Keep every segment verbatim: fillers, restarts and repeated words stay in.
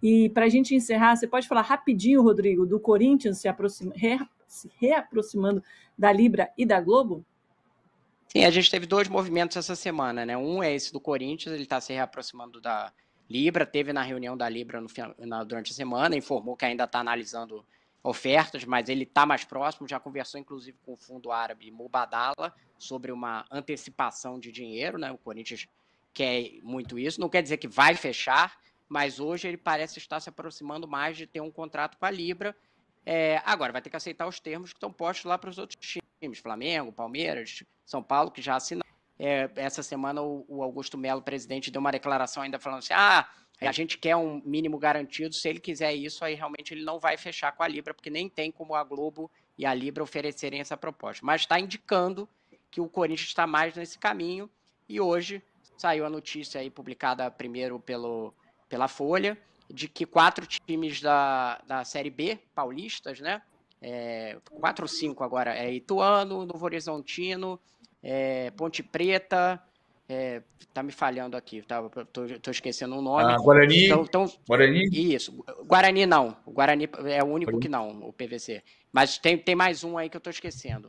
E para a gente encerrar, você pode falar rapidinho, Rodrigo, do Corinthians se, aproxima, re, se reaproximando da Libra e da Globo? Sim, a gente teve dois movimentos essa semana, né? Um é esse do Corinthians, ele está se reaproximando da Libra, teve na reunião da Libra no, na, durante a semana, informou que ainda está analisando ofertas, mas ele está mais próximo, já conversou inclusive com o fundo árabe Mubadala sobre uma antecipação de dinheiro, né? O Corinthians quer muito isso, não quer dizer que vai fechar, mas hoje ele parece estar se aproximando mais de ter um contrato com a Libra. É, agora, vai ter que aceitar os termos que estão postos lá para os outros times, Flamengo, Palmeiras, São Paulo, que já assinaram. É, essa semana o, o Augusto Melo, presidente, deu uma declaração ainda falando assim, ah, a gente quer um mínimo garantido, se ele quiser isso, aí realmente ele não vai fechar com a Libra, porque nem tem como a Globo e a Libra oferecerem essa proposta. Mas está indicando que o Corinthians está mais nesse caminho, e hoje saiu a notícia aí, publicada primeiro pelo, pela Folha, de que quatro times da, da Série B, paulistas, né? É, quatro ou cinco agora, é Ituano, Novo Horizontino, é, Ponte Preta, é, tá me falhando aqui, tá, tô, tô esquecendo o nome. Ah, Guarani, então, então, Guarani? Isso, Guarani não, o Guarani é o único que não, o P V C. Mas tem, tem mais um aí que eu tô esquecendo.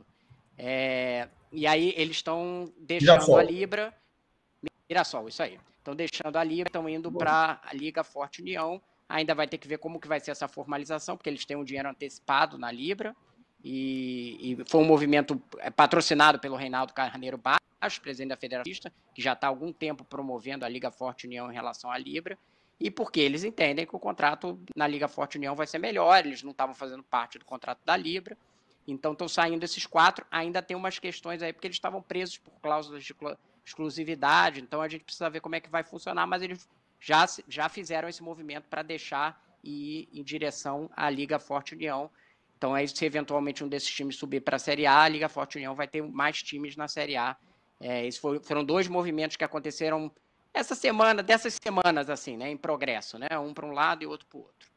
É, e aí eles estão deixando Mirassol. a Libra, Mirassol, isso aí. Estão deixando a Libra, estão indo para a Liga Forte União. Ainda vai ter que ver como que vai ser essa formalização, porque eles têm um dinheiro antecipado na Libra. E, e foi um movimento patrocinado pelo Reinaldo Carneiro Baixo, presidente da Federação, que já está há algum tempo promovendo a Liga Forte União em relação à Libra. E porque eles entendem que o contrato na Liga Forte União vai ser melhor, eles não estavam fazendo parte do contrato da Libra. Então estão saindo esses quatro. Ainda tem umas questões aí, porque eles estavam presos por cláusulas de exclusividade, então a gente precisa ver como é que vai funcionar, mas eles já, já fizeram esse movimento para deixar e ir em direção à Liga Forte União. Então, aí, se eventualmente um desses times subir para a Série A, a Liga Forte União vai ter mais times na Série A. É, esses foi, foram dois movimentos que aconteceram essa semana, dessas semanas, assim, né, em progresso, né? Um para um lado e outro para o outro.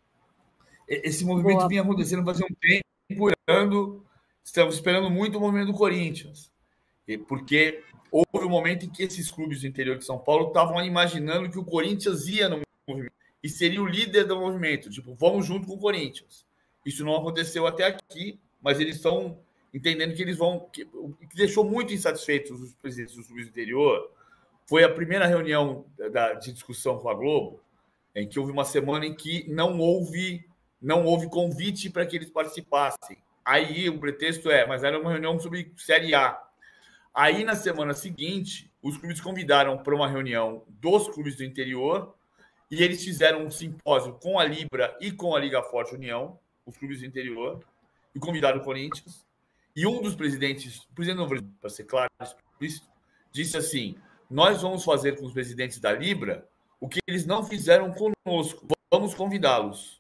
Esse movimento Boa. vinha acontecendo faz um tempo, esperando, estamos esperando muito o movimento do Corinthians, porque houve um momento em que esses clubes do interior de São Paulo estavam imaginando que o Corinthians ia no movimento e seria o líder do movimento, tipo, vamos junto com o Corinthians. Isso não aconteceu até aqui, mas eles estão entendendo que eles vão... Que, o que deixou muito insatisfeitos os presidentes dos clubes do interior foi a primeira reunião da, de discussão com a Globo, em que houve uma semana em que não houve, não houve convite para que eles participassem. Aí o pretexto é, mas era uma reunião sobre Série A. Aí, na semana seguinte, os clubes convidaram para uma reunião dos clubes do interior e eles fizeram um simpósio com a Libra e com a Liga Forte União, os clubes do interior, e convidaram o Corinthians. E um dos presidentes, o presidente, para ser claro, disse assim, nós vamos fazer com os presidentes da Libra o que eles não fizeram conosco, vamos convidá-los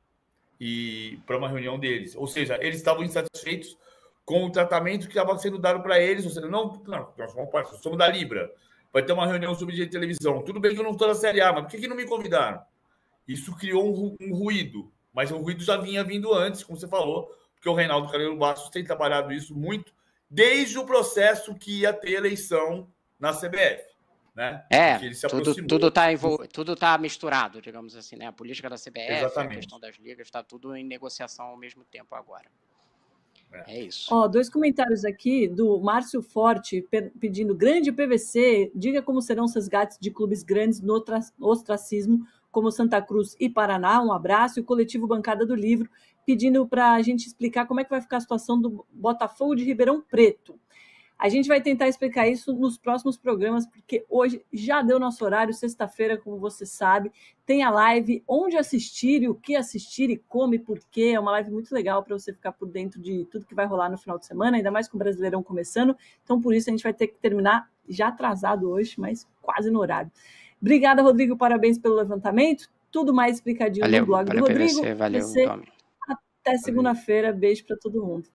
e para uma reunião deles. Ou seja, eles estavam insatisfeitos com o tratamento que estava sendo dado para eles. Ou seja, não, não, nós somos, nós somos da Libra, vai ter uma reunião sobre direito de televisão. Tudo bem que eu não estou na Série A, mas por que, que não me convidaram? Isso criou um, um ruído, mas o ruído já vinha vindo antes, como você falou, porque o Reinaldo Carneiro Bastos tem trabalhado isso muito desde o processo que ia ter eleição na C B F. Né? É, tudo, tudo, tá envol... tudo tá misturado, digamos assim, né? A política da C B F, Exatamente. A questão das ligas, está tudo em negociação ao mesmo tempo agora. É, é isso. Ó, dois comentários aqui do Márcio Forte pedindo: grande P V C, diga como serão os resgates de clubes grandes no ostracismo, como Santa Cruz e Paraná. Um abraço. E o coletivo Bancada do Livro pedindo para a gente explicar como é que vai ficar a situação do Botafogo de Ribeirão Preto. A gente vai tentar explicar isso nos próximos programas, porque hoje já deu nosso horário, sexta-feira, como você sabe, tem a live onde assistir e o que assistir e como e por quê. É uma live muito legal para você ficar por dentro de tudo que vai rolar no final de semana, ainda mais com o Brasileirão começando. Então, por isso, a gente vai ter que terminar já atrasado hoje, mas quase no horário. Obrigada, Rodrigo, parabéns pelo levantamento. Tudo mais explicadinho valeu, no blog valeu, do Rodrigo. P V C, valeu, Até segunda-feira. Beijo para todo mundo.